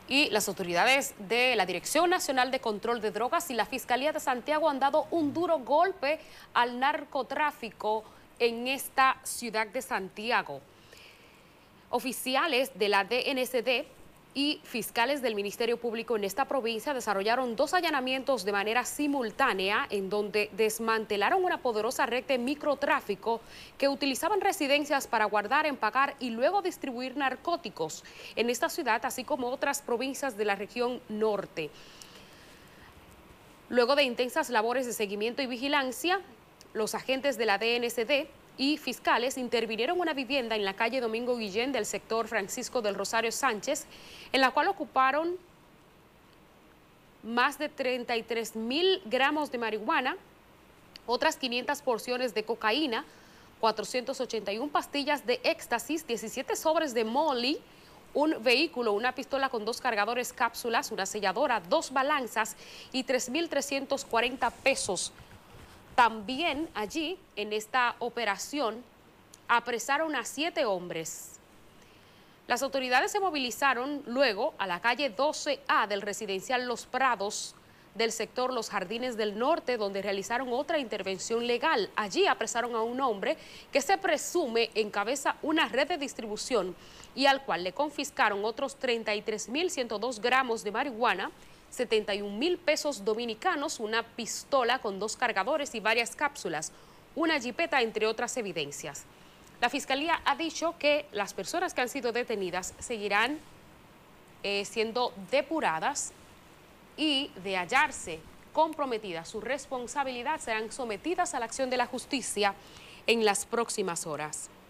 Y las autoridades de la Dirección Nacional de Control de Drogas y la Fiscalía de Santiago han dado un duro golpe al narcotráfico en esta ciudad de Santiago. Oficiales de la DNCD y fiscales del Ministerio Público en esta provincia desarrollaron 2 allanamientos de manera simultánea en donde desmantelaron una poderosa red de microtráfico que utilizaban residencias para guardar, empacar y luego distribuir narcóticos en esta ciudad, así como otras provincias de la región norte. Luego de intensas labores de seguimiento y vigilancia, los agentes de la DNCD y fiscales intervinieron una vivienda en la calle Domingo Guillén del sector Francisco del Rosario Sánchez, en la cual ocuparon más de 33.000 gramos de marihuana, otras 500 porciones de cocaína, 481 pastillas de éxtasis, 17 sobres de molly, un vehículo, una pistola con 2 cargadores cápsulas, una selladora, 2 balanzas y 3.340 pesos. También allí, en esta operación, apresaron a 7 hombres. Las autoridades se movilizaron luego a la calle 12A del residencial Los Prados del sector Los Jardines del Norte, donde realizaron otra intervención legal. Allí apresaron a un hombre que se presume encabeza una red de distribución y al cual le confiscaron otros 33.102 gramos de marihuana, 71.000 pesos dominicanos, una pistola con 2 cargadores y varias cápsulas, una jipeta, entre otras evidencias. La Fiscalía ha dicho que las personas que han sido detenidas seguirán siendo depuradas y de hallarse comprometida su responsabilidad serán sometidas a la acción de la justicia en las próximas horas.